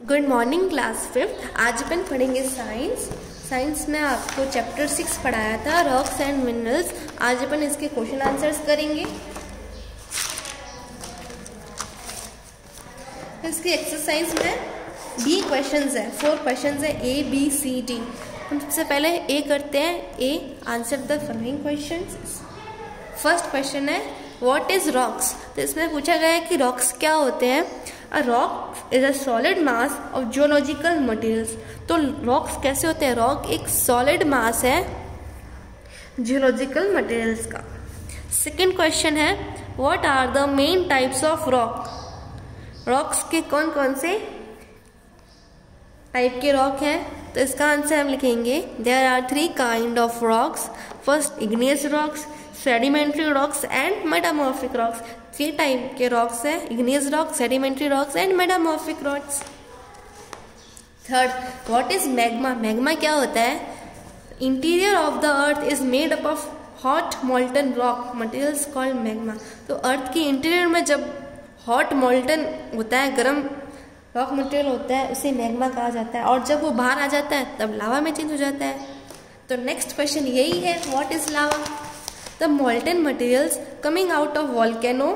Good morning class 5th। आज अपन पढ़ेंगे science में आपको चैप्टर 6 पढ़ाया था रॉक्स एंड मिनरल्स। आज अपन इसके क्वेश्चन आंसर्स करेंगे। इसकी एक्सरसाइज में भी क्वेश्चंस है, 4 क्वेश्चंस है, A B C D। हम सबसे पहले ए करते हैं। A, answer the following questions. First question है व्हाट इज रॉक्स। तो इसमें पूछा गया है कि रॉक्स क्या होते हैं। A rock is a solid mass of geological materials. तो रॉक्स कैसे होते हैं? रॉक एक सॉलिड मास है जियोलॉजिकल मटेरियल्स का। सेकेंड क्वेश्चन है what are the main types of rock. Rocks के कौन कौन से टाइप के रॉक हैं? तो इसका आंसर हम लिखेंगे there are 3 kind of rocks. First igneous rocks, sedimentary rocks and metamorphic rocks. 3 type के रॉक्स हैं, igneous rocks, sedimentary rocks and metamorphic rocks. Third what is magma. Magma क्या होता है? Interior of the earth is made up of hot molten rock materials called magma. तो earth की interior में जब hot molten होता है, गर्म रॉक मटेरियल होता है, उसे मैग्मा कहा जाता है। और जब वो बाहर आ जाता है तब लावा में चेंज हो जाता है। तो नेक्स्ट क्वेश्चन यही है what is lava. The molten materials coming out of volcano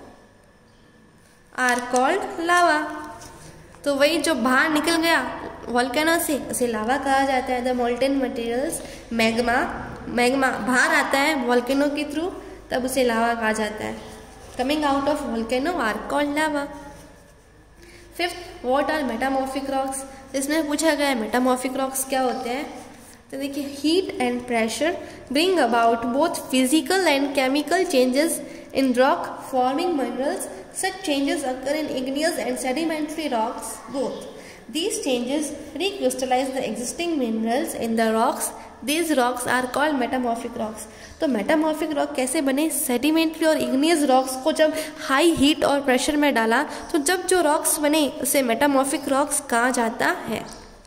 are called lava। तो वही जो बाहर निकल गया वॉल्केनो से उसे लावा कहा जाता है। The molten materials मैग्मा बाहर आता है वॉल्केनो के थ्रू, तब उसे लावा कहा जाता है। Coming out of volcano are called lava। Fifth what are metamorphic rocks. इसमें पूछा गया है मेटामॉर्फिक रॉक्स क्या होते हैं। तो देखिए heat and pressure bring about both physical and chemical changes in rock forming minerals. Such changes occur in igneous and sedimentary rocks both. These changes recrystallize the existing minerals in the rocks. These rocks are called metamorphic rocks। तो metamorphic rock कैसे बने? Sedimentary और igneous rocks को जब high heat और pressure में डाला तो जब जो रॉक्स बने उसे मेटामॉर्फिक रॉक्स कहा जाता है।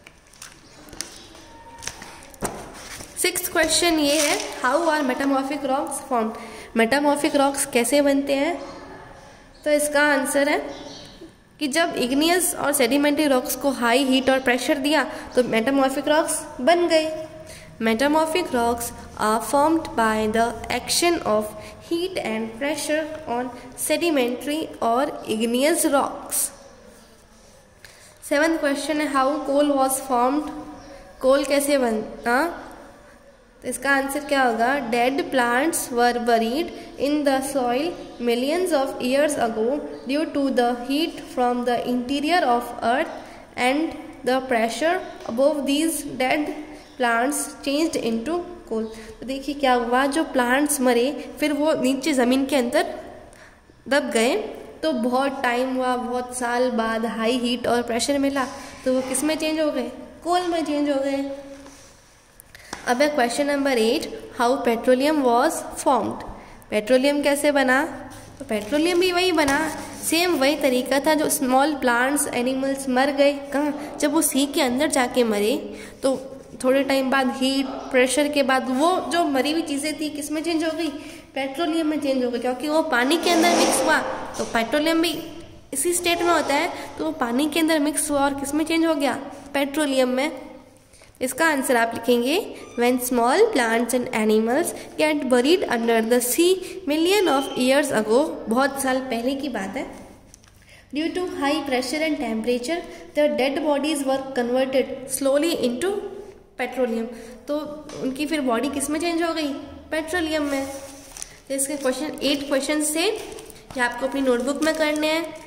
सिक्स्थ क्वेश्चन ये है how are metamorphic rocks formed. Metamorphic rocks कैसे बनते हैं? तो इसका आंसर है कि जब इग्नियस और सेडिमेंट्री रॉक्स को हाई हीट और प्रेशर दिया तो मेटामॉर्फिक रॉक्स बन गए। Metamorphic rocks are formed by the action of heat and pressure on sedimentary और इग्नियस रॉक्स। सेवंथ क्वेश्चन है how coal was formed. Coal कैसे बना? तो इसका आंसर क्या होगा? Dead plants were buried in the soil millions of years ago due to the heat from the interior of earth and the pressure above these dead plants changed into coal. तो देखिए क्या हुआ, जो plants मरे फिर वो नीचे ज़मीन के अंदर दब गए, तो बहुत टाइम हुआ, बहुत साल बाद हाई हीट और प्रेशर मिला तो वो किस में चेंज हो गए? कोल में चेंज हो गए। अब है question number 8 how petroleum was formed. Petroleum कैसे बना? तो पेट्रोलियम भी वही बना, सेम वही तरीका था। जो स्मॉल प्लांट्स एनिमल्स मर गए कहाँ? जब वो सी के अंदर जाके मरे तो थोड़े टाइम बाद हीट प्रेशर के बाद वो जो मरी हुई चीज़ें थी किस में चेंज हो गई? पेट्रोलियम में चेंज हो गई, क्योंकि वो पानी के अंदर मिक्स हुआ। तो पेट्रोलियम भी इसी स्टेट में होता है, तो वो पानी के अंदर मिक्स हुआ और किस में चेंज हो गया? पेट्रोलियम में। इसका आंसर आप लिखेंगे when small plants and animals get buried under the sea million of years ago. बहुत साल पहले की बात है। Due to high pressure and temperature the dead bodies were converted slowly into petroleum. तो उनकी फिर बॉडी किस में चेंज हो गई? पेट्रोलियम में। तो इसके 8 क्वेश्चन थे, ये आपको अपनी नोटबुक में करने हैं।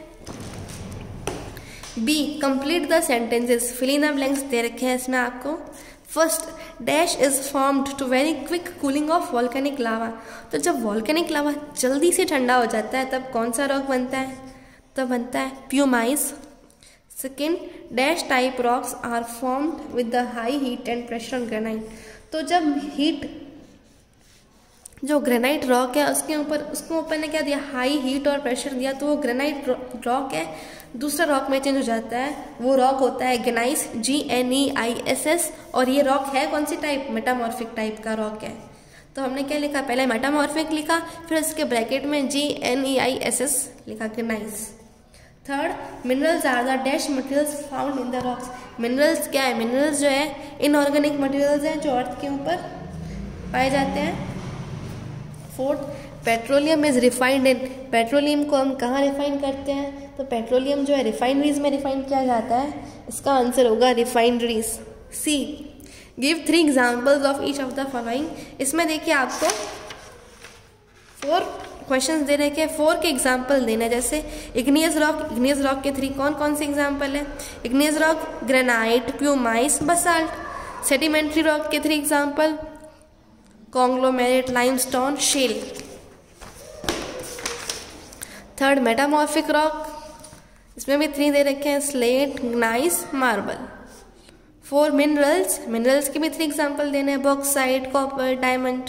B complete the sentences, fill in the blanks दे रखे हैं इसमें आपको। First dash is formed to very quick cooling of volcanic lava. तो जब वॉल्केनिक लावा जल्दी से ठंडा हो जाता है तब कौन सा रॉक बनता है? तब बनता है pumice. Second dash type rocks are formed with the high heat and pressure on granite. तो जब हीट जो ग्रेनाइट रॉक है उसके ऊपर ने क्या दिया? हाई हीट और प्रेशर दिया, तो वो ग्रेनाइट रॉक है दूसरा रॉक में चेंज हो जाता है। वो रॉक होता है ग्नेइस, GNEISS। और ये रॉक है कौन सी टाइप? मेटामॉर्फिक टाइप का रॉक है। तो हमने क्या लिखा? पहले मेटामॉर्फिक लिखा, फिर उसके ब्रैकेट में GNEISS लिखा, gneiss. Third, minerals are the dash materials found in the rocks. Minerals क्या है? मिनरल्स जो है इनऑर्गेनिक मटेरियल्स हैं जो अर्थ के ऊपर पाए जाते हैं। Fourth, petroleum is refined in. Petroleum को हम कहाँ रिफाइन करते हैं? तो पेट्रोलियम जो है रिफाइनरीज में रिफाइन किया जाता है। इसका आंसर होगा refineries. C, give 3 examples of each of the following. इसमें देखिए आपको 4 क्वेश्चंस दे रखे हैं, 4 के एग्जाम्पल देना है। जैसे इग्नियस रॉक के 3 कौन कौन से एग्जाम्पल है? Igneous rock, granite, pumice, basalt. Sedimentary rock के 3 example, conglomerate, limestone, shale. Third, metamorphic rock, इसमें भी 3 दे रखे हैं, स्लेट, ग्नाइस, मार्बल। 4, मिनरल्स के भी 3 एग्जाम्पल देने हैं, बॉक्साइट, कॉपर, डायमंड।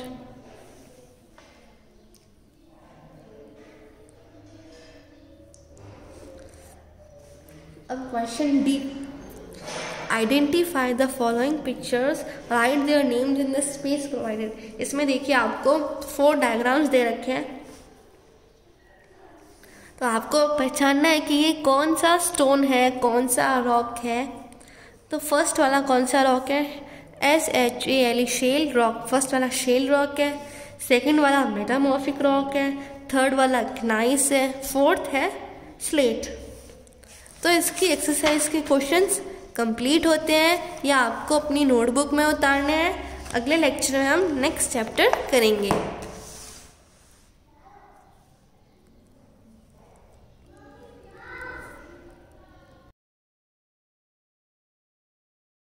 अब question D, identify the following pictures, write their names in the space provided. इसमें देखिए आपको 4 डायग्राम्स दे रखे हैं, तो आपको पहचानना है कि ये कौन सा स्टोन है, कौन सा रॉक है। तो फर्स्ट वाला कौन सा रॉक है? SHALE, shale rock. फर्स्ट वाला शेल रॉक है। सेकंड वाला मेटामॉर्फिक रॉक है। थर्ड वाला ग्नाइस है। फोर्थ है स्लेट। तो इसकी एक्सरसाइज के क्वेश्चंस कंप्लीट होते हैं या आपको अपनी नोटबुक में उतारने हैं। अगले लेक्चर में हम नेक्स्ट चैप्टर करेंगे।